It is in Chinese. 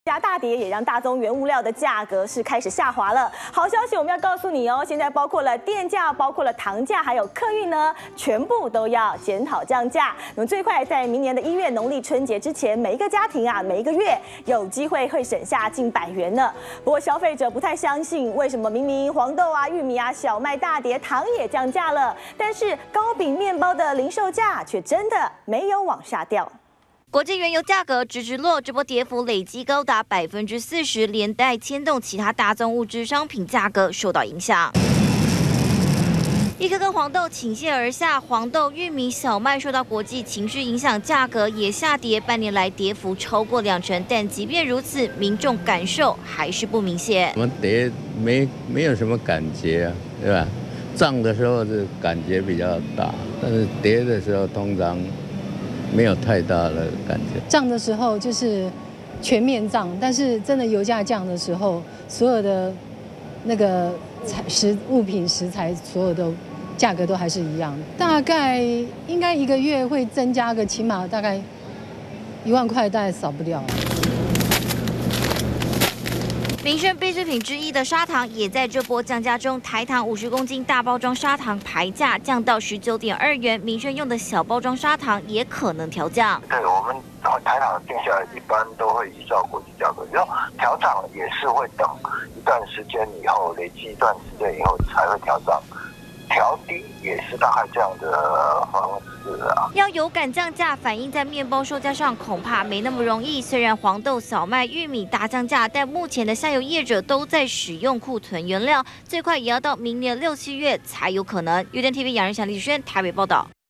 价大跌也让大宗原物料的价格是开始下滑了。好消息我们要告诉你哦，现在包括了电价、包括了糖价，还有客运呢，全部都要检讨降价。那么最快在明年的1月农历春节之前，每一个家庭啊，每一个月有机会会省下近100元呢。不过消费者不太相信，为什么明明黄豆啊、玉米啊、小麦大跌，糖也降价了，但是糕饼、面包的零售价却真的没有往下掉。 国际原油价格直落，这波跌幅累计高达40%，连带牵动其他大宗物资商品价格受到影响。一颗颗黄豆倾泻而下，黄豆、玉米、小麦受到国际情绪影响，价格也下跌，半年来跌幅超过2成。但即便如此，民众感受还是不明显。 我们跌没有什么感觉啊，对吧？涨的时候是感觉比较大，但是跌的时候通常 没有太大的感觉。 涨的时候就是全面涨，但是真的油价降的时候，所有的那个物品食材，所有的价格都还是一样。大概应该1个月会增加个起码大概1万块，大概少不掉。 民生必需品之一的砂糖也在这波降价中，台糖50公斤大包装砂糖牌价降到19.2元，民生用的小包装砂糖也可能调降。 对我们台糖定下来，一般都会依照国际价格，然后调涨也是会等一段时间以后，累积一段时间以后才会调涨。 调低也是大概这样的方式啊。 要有感降价，反映在面包售价上，恐怕没那么容易。虽然黄豆、小麦、玉米大降价，但目前的下游业者都在使用库存原料，最快也要到明年6、7月才有可能。UDN TV 杨仁祥、李志轩台北报道。